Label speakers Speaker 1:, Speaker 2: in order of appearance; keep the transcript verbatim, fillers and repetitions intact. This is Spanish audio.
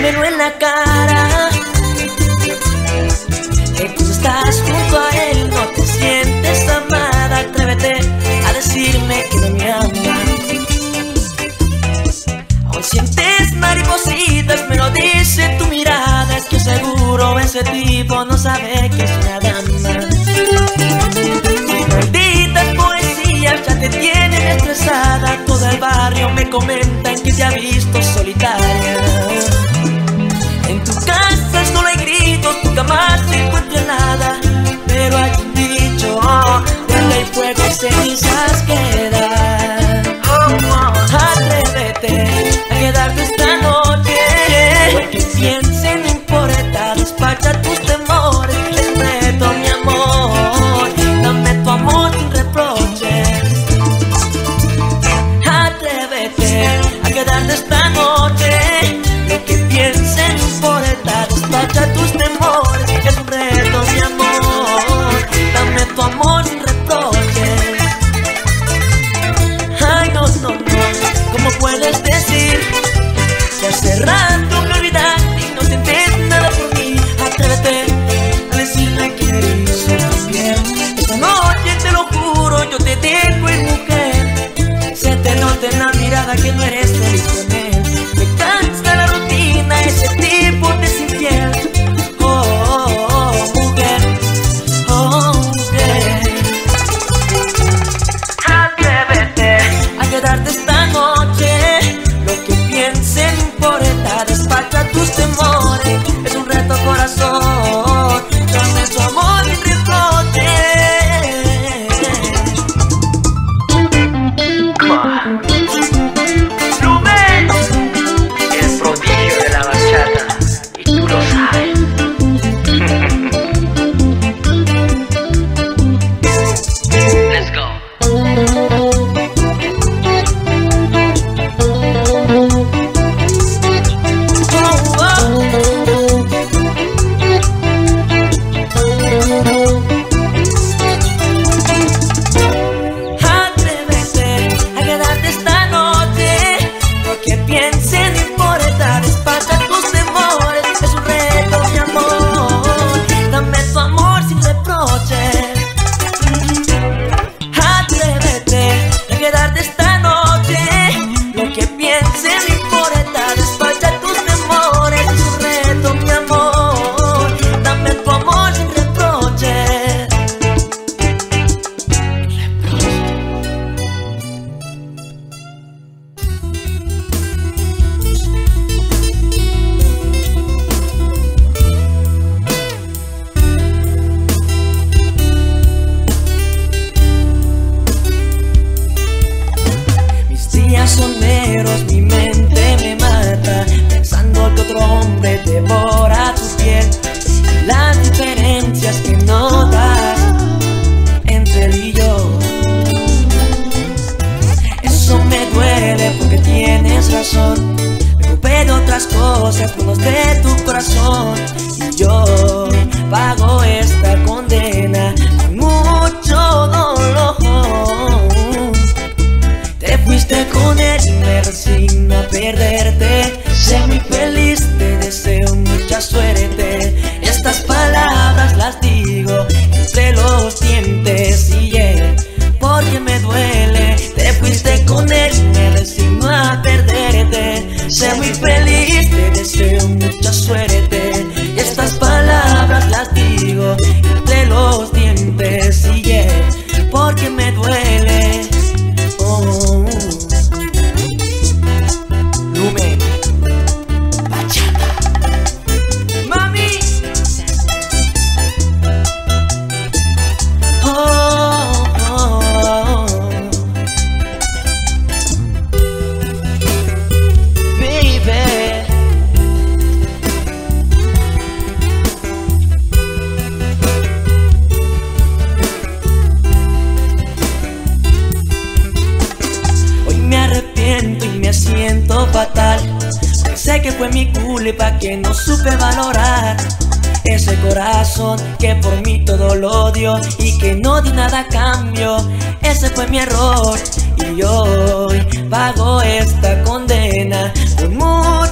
Speaker 1: dímelo en la cara, que cuando estás junto a él no te sientes amada. Atrévete a decirme que no me amas. Aún sientes maripositas, me lo dice tu mirada. Es que seguro ese tipo no sabe que es una dama. Malditas poesías ya te tienen estresada. Todo el barrio me comentan que te ha visto solitaria. En tu casa solo hay gritos, tu cama se encuentra helada. Pero hay un dicho, donde hay fuego y cenizas quedan. Atrévete a quedarte esta noche, porque piense no importa, despacha tus temores. Es un reto, mi amor, dame tu amor sin reproches. Atrévete a quedarte esta noche, lo que piense no importa, despacha tus temores. Es un reto, mi amor, dame tu amor sin reproches. Ay, no, no, no, ¿cómo puedes decir que hace rato me olvidaste y no sientes nada por mí? Atrévete a decirme que eres tu piel. Esta noche te lo juro, yo te dejo en mujer. Se te nota en la mirada que no eres feliz con él. Me cansa la rutina, ese tipo te es infiel. Oh, oh, oh, mujer, oh, mujer. Atrévete a quedarte esta noche, lo que piense no importa, despacha tus temores. Es un reto, corazón, dame tu amor y reproche. Rubén, el prodigio de la bachata, y tú lo sabes. Let's go. Son negros, mi mente me mata, pensando que otro hombre devora tu piel. Y las diferencias que notas entre él y yo, eso me duele porque tienes razón. Me ocupé de otras cosas menos de tu corazón, y yo pago esta condena con mucho dolor. Te fuiste con él y me resigno a perderte. Sé muy feliz, te deseo mucha suerte. Estas palabras las digo entre los dientes y él, porque me duele. Te fuiste con él y me resigno a perderte. Sé muy feliz, te deseo mucha suerte. Y estas palabras las digo entre los dientes y él, porque me duele. Oh, Lumen, bachata, mami. Oh, oh, oh. Baby. Siento fatal, porque sé que fue mi culpa, que no supe valorar ese corazón que por mí todo lo dio y que no di nada a cambio. Ese fue mi error y hoy pago esta condena con mucho